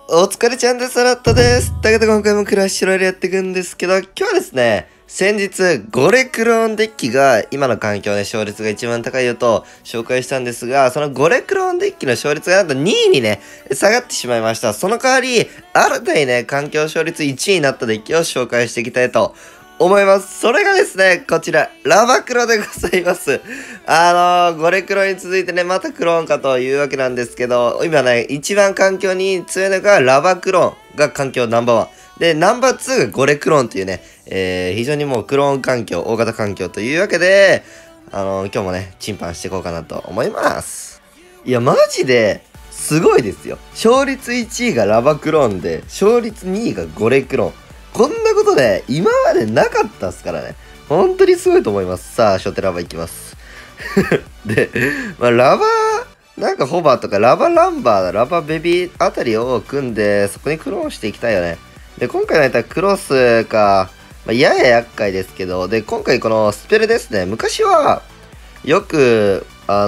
お疲れちゃんです。ラットです。ということで今回もクラッシュロイヤルやっていくんですけど、今日はですね、先日、ゴレクローンデッキが今の環境で勝率が一番高いよと紹介したんですが、そのゴレクローンデッキの勝率がなんと2位にね、下がってしまいました。その代わり、新たにね、環境勝率1位になったデッキを紹介していきたいと思います。それがですね、こちら、ラバクロでございます。ゴレクロに続いてね、またクローンかというわけなんですけど、今ね、一番環境に強いのがラバクローンが環境ナンバーワン。で、ナンバー2がゴレクローンというね、非常にもうクローン環境、大型環境というわけで、今日もね、チンパンしていこうかなと思います。いや、マジで、すごいですよ。勝率1位がラバクローンで、勝率2位がゴレクローン。こんなことね、今までなかったっすからね。本当にすごいと思います。さあ、初手ラバいきます。で、ラバなんかホバーとかラバランバー、ラバベビーあたりを組んで、そこにクローンしていきたいよね。で、今回のやったらクロスか、やや厄介ですけど、で、今回このスペルですね。昔は、よく、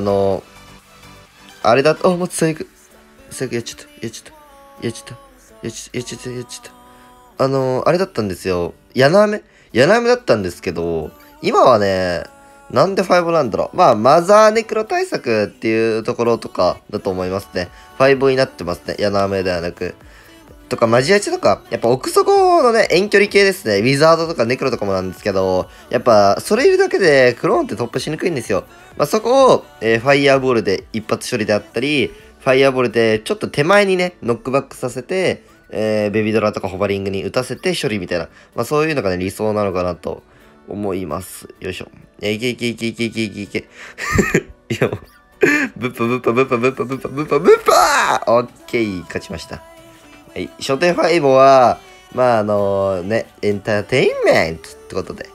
あれだと、もう最悪、やっちゃった、やっちゃった、やっちゃった、やっちゃった、やっちゃった。あれだったんですよ。柳雨だったんですけど、今はね、なんで5なんだろう。マザーネクロ対策っていうところとかだと思いますね。5になってますね。柳雨ではなく。とか、マジアチとか、やっぱ奥底のね、遠距離系ですね。ウィザードとかネクロとかもなんですけど、やっぱ、それいるだけでクローンって突破しにくいんですよ。そこを、ファイヤーボールで一発処理であったり、ファイヤーボールでちょっと手前にね、ノックバックさせて、ベビードラとかホバリングに打たせて処理みたいな。そういうのがね、理想なのかなと思います。よいしょ。いけいけいけいけいけいけいけ。いやもう、ブッパブッパブッパブッパブッパブッパブッパーオッケー、勝ちました。はい、初手ファイボは、エンターテインメントってことで。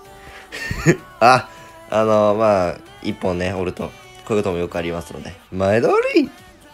一本ね、折ると、こういうこともよくありますので、前通り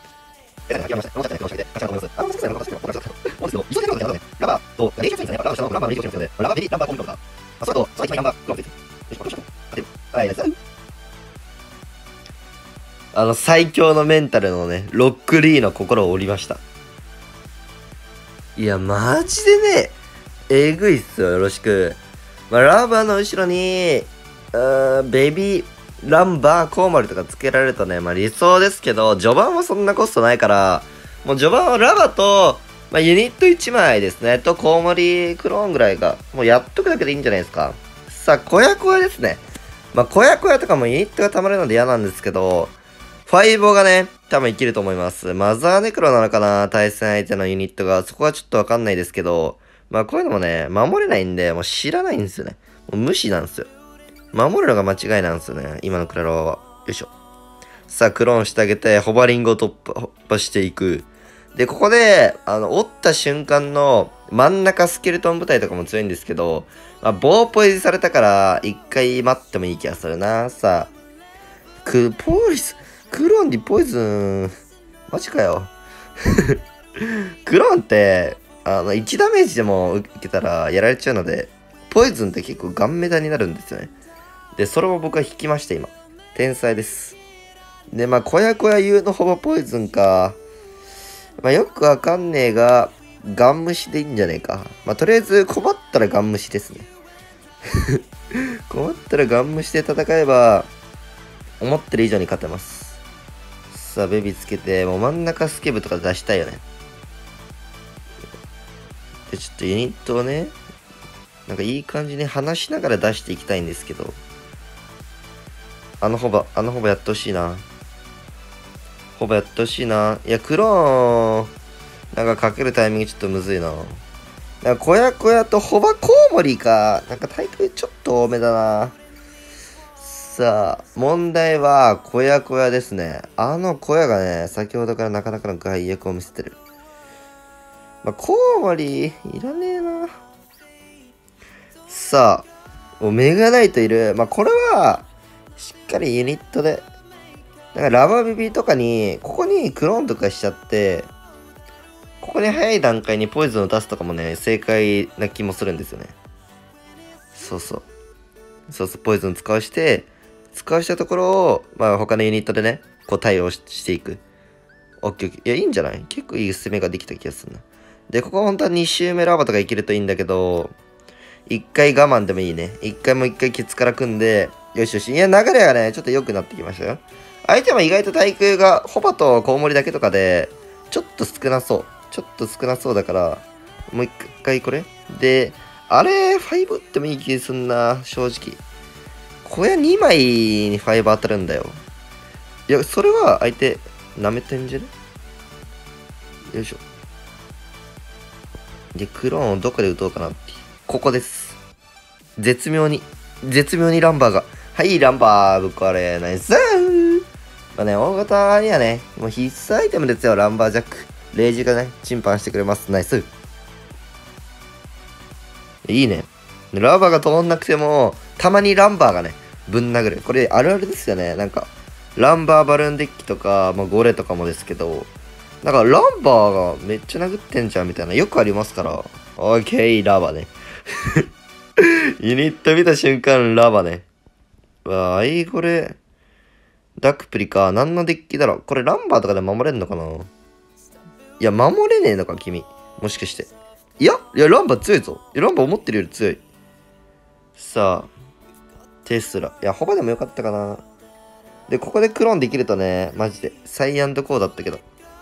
最強のメンタルのね、ロックリーの心を折りました。いや、マジでね、えぐいっすよ、よろしく。ラバーの後ろに、ベビー、ランバー、コウモリとかつけられるとね、理想ですけど、序盤はそんなコストないから、もう序盤はラバと、ユニット1枚ですね、とコウモリクローンぐらいが、もうやっとくだけでいいんじゃないですか。さあ、小屋小屋ですね。小屋小屋とかもユニットが溜まるので嫌なんですけど、ファイボがね、多分生きると思います。マザーネクロなのかな、対戦相手のユニットが。そこはちょっとわかんないですけど、こういうのもね、守れないんで、もう知らないんですよね。もう無視なんですよ。守るのが間違いなんですよね。今のクラロワは。よいしょ。さあ、クローンしてあげて、ホバリングを突破していく。で、ここで、折った瞬間の真ん中スケルトン部隊とかも強いんですけど、棒ポイズされたから、一回待ってもいい気がするな。さあ、ポイズ、クローンにポイズン、マジかよ。クローンって、1ダメージでも受けたらやられちゃうので、ポイズンって結構ガンメダになるんですよね。で、それも僕は引きました、今。天才です。で、小屋小屋言うのほぼポイズンか。よくわかんねえが、ガン虫でいいんじゃねえか。とりあえず困ったらガン虫ですね。困ったらガン虫で戦えば、思ってる以上に勝てます。さあ、ベビーつけて、もう真ん中スケブとか出したいよね。で、ちょっとユニットをね、なんかいい感じに話しながら出していきたいんですけど、あのホバやってほしいな。ホバやってほしいな。いや、クローン、なんかかけるタイミングちょっとむずいな。なんか小屋小屋とホバコウモリか。なんかタイトルちょっと多めだな。さあ、問題は小屋小屋ですね。小屋がね、先ほどからなかなかの害悪を見せてる。コウモリ、いらねえな。さあ、もうメガナイトいる。これは、しっかりユニットで、なんかラバービビとかに、ここにクローンとかしちゃって、ここに早い段階にポイズンを出すとかもね、正解な気もするんですよね。そうそう。ポイズン使わしたところを、他のユニットでね、こう対応していく。オッケーオッケー。いや、いいんじゃない？結構いい攻めができた気がするな。 で、ここ本当は2周目ラバとかいけるといいんだけど、1回我慢でもいいね。もう1回ケツから組んで、よしよし。いや、流れがね、ちょっと良くなってきましたよ。相手も意外と対空が、ホバとコウモリだけとかで、ちょっと少なそう。ちょっと少なそうだから、もう1回これ。で、あれ、5打ってもいい気すんな、正直。小屋2枚に5当たるんだよ。いや、それは相手、舐めてんじゃね？よいしょ。で、クローンをどこで打とうかなっていう。ここです。絶妙にランバーが。はい、ランバー、ぶっ壊れ、ナイスー。まあね、大型にはね、もう必須アイテムですよ、ランバージャック。レイジがね、チンパンしてくれます。ナイス。いいね。ラバーが通んなくても、たまにランバーがね、ぶん殴る。これあるあるですよね。なんか、ランバーバルーンデッキとか、まあ、ゴレとかもですけど、なんかランバーがめっちゃ殴ってんじゃんみたいな、よくありますから。オッケー、ラバーね。ユニット見た瞬間、ラバーね。わあ、これ、ダクプリか。何のデッキだろ。これランバーとかで守れんのかな？いや、守れねえのか、君。もしかして。いや、ランバー強いぞ。ランバー思ってるより強い。さあ、テスラ。いや、ホバでもよかったかな。で、ここでクローンできるとね、マジで、サイアンドコーだったけど。こ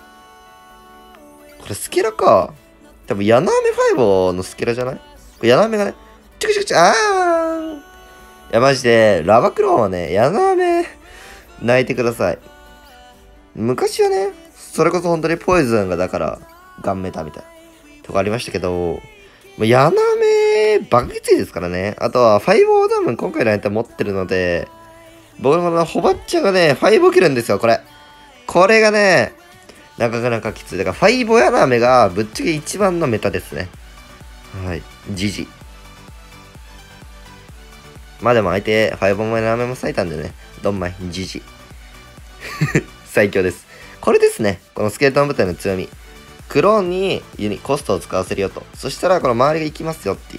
れスケラか。多分、ヤナーメ5のスケラじゃない？これヤナーメがね、チクチクチク、いや、マジで、ラバクローンはね、ヤナーメ、泣いてください。昔はね、それこそ本当にポイズンがだから、ガンメタみたいな、とかありましたけど、ヤナメ、バカきついですからね。あとは、ファイボーダム今回の間持ってるので、僕のホバッチャがね、ファイボ切るんですよ、これ。これがね、なかなかきつい。だから、ファイボヤナメがぶっちゃけ一番のメタですね。はい。ジジ。まあでも相手、ファイボもヤナメも割いたんでね、ドンマイ、ジジ。最強です。これですね。このスケルトン部隊の強み。クローンにコストを使わせるよと。そしたらこの周りが行きますよっていう。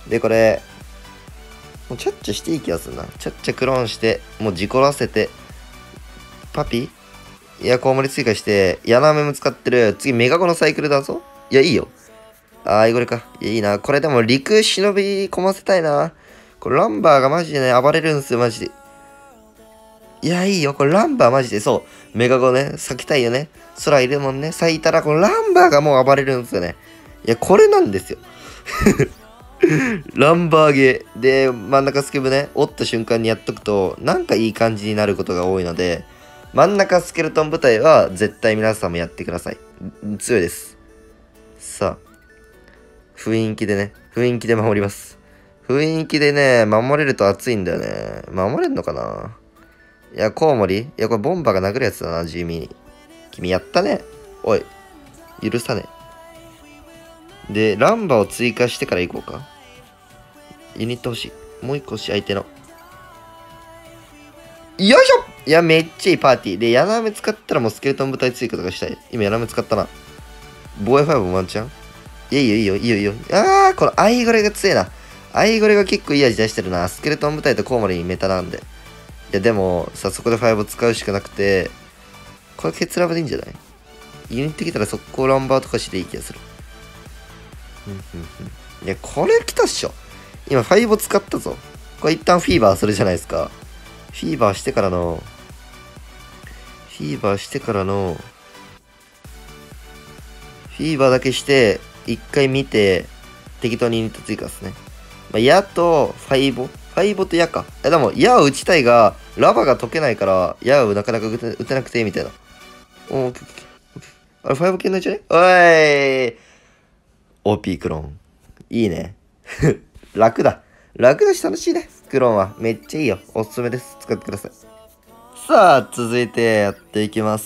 で、これ、もうチャッチャしていい気がするな。チャッチャクローンして、もう事故らせて、パピいや、コウモリ追加して、ヤナメも使ってる。次、メガゴのサイクルだぞ。いや、いいよ。これか。いや、いいな。これでも陸忍び込ませたいな。これランバーがマジでね、暴れるんすよ、マジで。いや、いいよ。これランバーマジで、そう。メガゴね、咲きたいよね。空いるもんね。咲いたら、このランバーがもう暴れるんですよね。いや、これなんですよ。ランバーゲー。で、真ん中スケブね、折った瞬間にやっとくと、なんかいい感じになることが多いので、真ん中スケルトン部隊は絶対皆さんもやってください。強いです。さあ、雰囲気でね、雰囲気で守ります。雰囲気でね、守れると熱いんだよね。守れんのかないや、コウモリいや、これボンバーが殴るやつだな、地味に。君やったね。おい、許さねえ。で、ランバを追加してから行こうか。ユニット欲しい。もう一個欲しい、相手の。よいしょいや、めっちゃいいパーティー。で、ヤナメ使ったらもうスケルトン部隊追加とかしたい。今、ヤナメ使ったな。防衛5もワンチャンいいよ、いいよ、いいよ、いいよ。このアイゴレが強いな。アイゴレが結構いい味出してるな。スケルトン部隊とコウモリにメタなんで。いや、でも、さ、そこで5を使うしかなくて、これケツラブでいいんじゃないユニット来たら速攻ランバーとかしていい気がする。いや、これ来たっしょ。今、5を使ったぞ。これ一旦フィーバーするじゃないですか。フィーバーしてからの、フィーバーだけして、一回見て、適当にユニット追加ですね。まあ、矢とファイボと矢か。でも、矢を打ちたいが、ラバが解けないから、矢をなかなか打てなくて、みたいな。オッケー。あれ、ファイボ系ないじゃねおい !OP クローン。いいね。楽だし楽しいね。クローンは。めっちゃいいよ。おすすめです。使ってください。さあ、続いてやっていきます。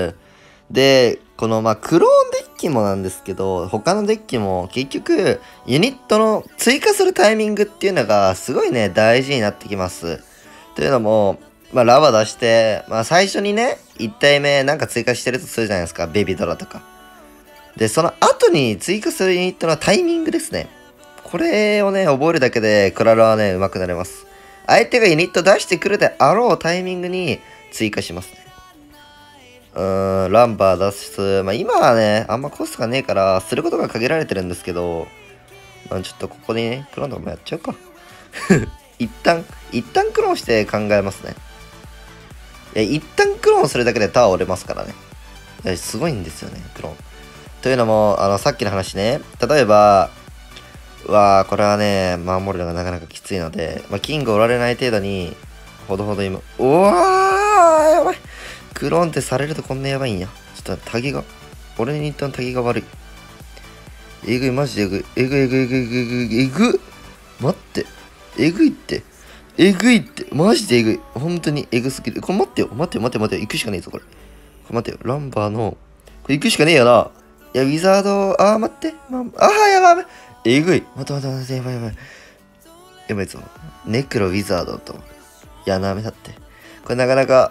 で、この、クローンデッキもなんですけど、他のデッキも結局、ユニットの追加するタイミングっていうのがすごいね、大事になってきます。というのも、ラバ出して、最初にね、1体目なんか追加してるとするじゃないですか。ベビドラとか。で、その後に追加するユニットのタイミングですね。これをね、覚えるだけで、クララはね、上手くなれます。相手がユニット出してくるであろうタイミングに追加しますね。 ランバー出す。まあ今はね、あんまコストがねえから、することが限られてるんですけど、まあちょっとここでね、クローンとかもやっちゃうか。一旦クローンして考えますね。いや、一旦クローンするだけでタワー折れますからね。いや、すごいんですよね、クローン。というのも、さっきの話ね、例えば、これはね、守るのがなかなかきついので、まあ、キングおられない程度に、ほどほど今、うわー、やばい。クローンってされるとこんなやばいんや。ちょっとタギが、俺に一旦タギが悪い。えぐい、マジでえぐい。えぐい、えぐい、えぐい、えぐい、えぐい。待って。えぐいって。えぐいって。マジでえぐい。本当にえぐすぎる。これ待ってよ。待ってよ、待ってよ、待ってよ。行くしかねえぞ、これ。これ待ってよ。ランバーの、これ行くしかねえよな。いや、ウィザード、待って。やばい、やばい。えぐい。待って、待って、やばい、やばい。やばいぞ。ネクロ、ウィザードと、やなめだって。これなかなか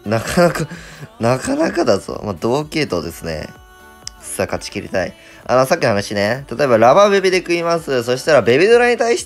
だぞ。まあ、同系統ですね。さあ、勝ち切りたい。さっきの話ね。例えば、ラバーベビで食います。そしたら、ベビドラに対して、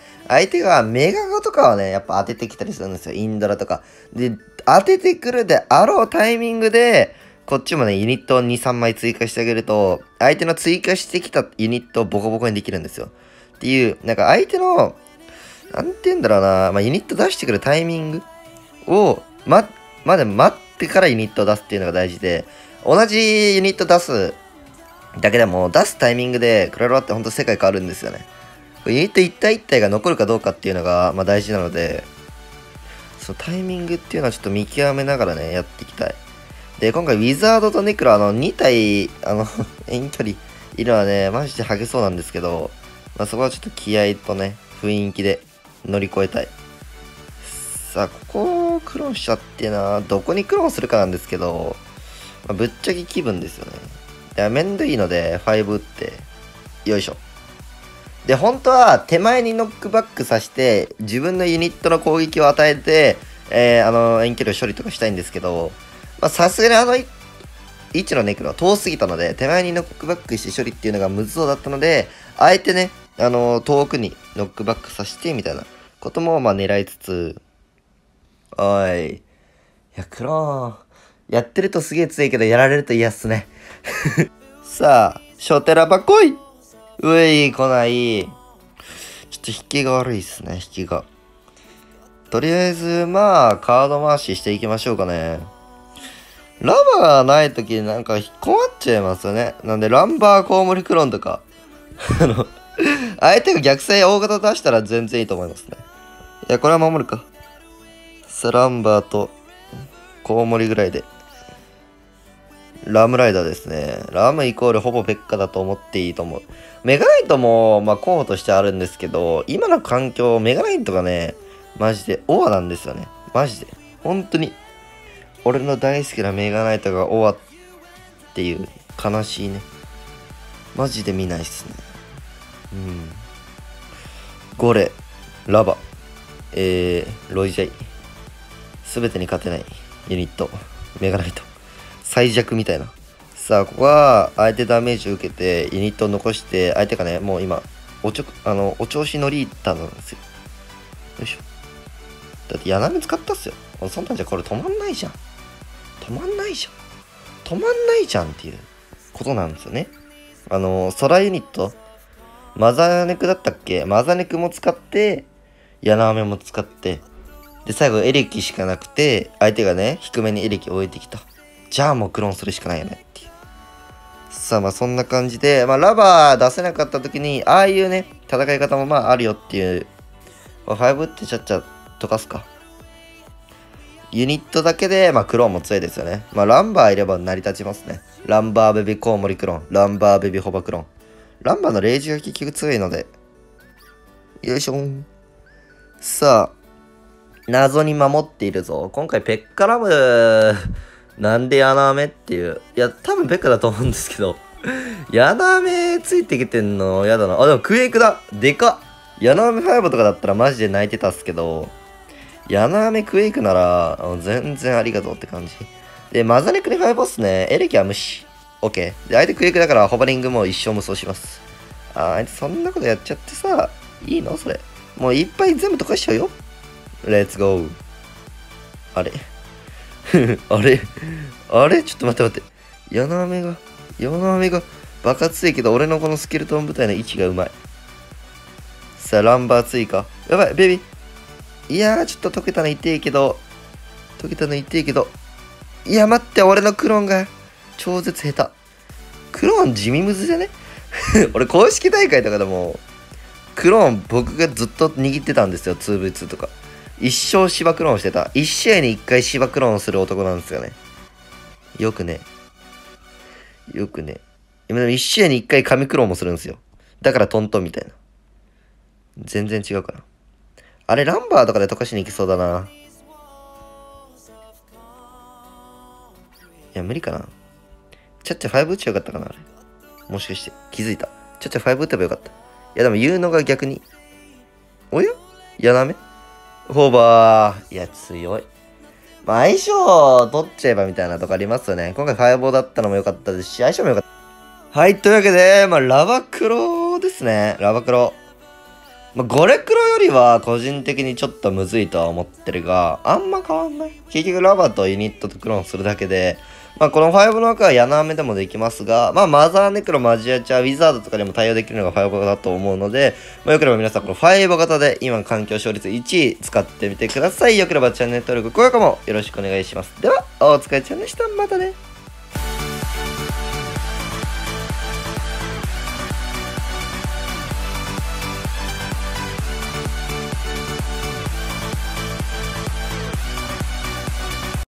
相手がメガゴとかをね、やっぱ当ててきたりするんですよ。インドラとか。で、当ててくるであろうタイミングで、こっちもね、ユニットを2、3枚追加してあげると、相手の追加してきたユニットをボコボコにできるんですよ。っていう、なんか相手の、なんて言うんだろうな、まあ、ユニット出してくるタイミングを、待ってからユニットを出すっていうのが大事で、同じユニット出すだけでも、出すタイミングでクラロワってほんと世界変わるんですよね。ユニット一体一体が残るかどうかっていうのが、まあ、大事なので、そのタイミングっていうのはちょっと見極めながらね、やっていきたい。で、今回ウィザードとネクロ2体、遠距離いるのはね、マジで激そうなんですけど、まあ、そこはちょっと気合とね、雰囲気で乗り越えたい。さあ、ここをクローンしちゃっていうのは、どこにクローンするかなんですけど、まあ、ぶっちゃけ気分ですよね。いや、めんどいので、5打って、よいしょ。で、本当は手前にノックバックさせて、自分のユニットの攻撃を与えて、遠距離を処理とかしたいんですけど、まあ、さすがに位置のネクロは遠すぎたので、手前にノックバックして処理っていうのがむずそうだったので、あえてね、遠くにノックバックさせて、みたいなことも、まあ、狙いつつ、おい。いや、クローン。やってるとすげえ強いけど、やられると嫌っすね。さあ、ショテラバ来いうい、来ない。ちょっと引きが悪いっすね、引きが。とりあえず、まあ、カード回ししていきましょうかね。ラバーがないときなんか困っちゃいますよね。なんで、ランバーコウモリクローンとか。相手が逆性大型出したら全然いいと思いますね。いや、これは守るか。さあ、ランバーと、コウモリぐらいで。ラムライダーですね。ラムイコールほぼペッカだと思っていいと思う。メガナイトも、まあ、候補としてあるんですけど、今の環境、メガナイトがね、マジでオアなんですよね。マジで。本当に。俺の大好きなメガナイトがオアっていう悲しいね。マジで見ないっすね。うん。ゴレ、ラバ、ロイジャイ。すべてに勝てないユニット。メガナイト。最弱みたいな。さあ、ここは相手ダメージを受けてユニットを残して、相手がね、もう今、お調子乗り板なんですよ。よいしょ。だってヤナメ使ったっすよ。そんなんじゃこれ止まんないじゃん。止まんないじゃん。止まんないじゃんっていうことなんですよね。ソラユニット、マザネクだったっけ？マザネクも使って、ヤナメも使って、で、最後エレキしかなくて、相手がね、低めにエレキを置いてきた。じゃあもうクローンするしかないよねっていう。さあまあそんな感じで、まあラバー出せなかった時に、ああいうね、戦い方もまああるよっていう。5ってちゃっちゃ溶かすか。ユニットだけで、まあクローンも強いですよね。まあランバーいれば成り立ちますね。ランバーベビコウモリクローン。ランバーベビホバクローン。ランバーのレイジが結局強いので。よいしょー。さあ、謎に守っているぞ。今回ペッカラム、なんでヤナメっていう。いや、多分ペッカだと思うんですけど。ヤナメついてきてんのやだな。あ、でもクエイクだ。でかっ。ヤナメ5とかだったらマジで泣いてたっすけど、ヤナメクエイクなら全然ありがとうって感じ。で、マザネクに5っすね。エレキは無視。OK。で、相手クエイクだからホバリングも一生無双します。あいつそんなことやっちゃってさ、いいのそれ。もういっぱい全部溶かしちゃうよ。レッツゴー。あれあれあれちょっと待って待って。ヤナメが爆発強いけど、俺のこのスケルトン部隊の位置がうまい。さあ、ランバー追加。やばい、ベビー。いやー、ちょっと溶けたの痛いけど。いや、待って、俺のクローンが超絶下手。クローン地味むずじゃね俺、公式大会とかでも、クローン僕がずっと握ってたんですよ、2v2 とか。一生芝クローンしてた。一試合に一回芝クローンする男なんですよね。よくね。今でも一試合に一回紙クローンもするんですよ。だからトントンみたいな。全然違うかな。あれ、ランバーとかで溶かしに行きそうだな。いや、無理かな。チャッチャ5打っちゃよかったかな、あれ。もしかして、気づいた。チャッチャ5打てばよかった。いや、でも言うのが逆に。おややなめホーバー。いや、強い。まあ、相性取っちゃえばみたいなとこありますよね。今回5-4だったのも良かったですし、相性も良かった。はい、というわけで、まあ、ラバクロですね。ラバクロ。まあ、ゴレクロよりは個人的にちょっとむずいとは思ってるが、あんま変わんない。結局ラバとユニットとクローンするだけで、まあこの5の枠は柳雨でもできますが、まあマザーネクロ、マジアチャ、ウィザードとかでも対応できるのが5だと思うので、まあよければ皆さんこの5型で今環境勝率1位使ってみてください。よければチャンネル登録、高評価もよろしくお願いします。では、お疲れちゃんでした。またね。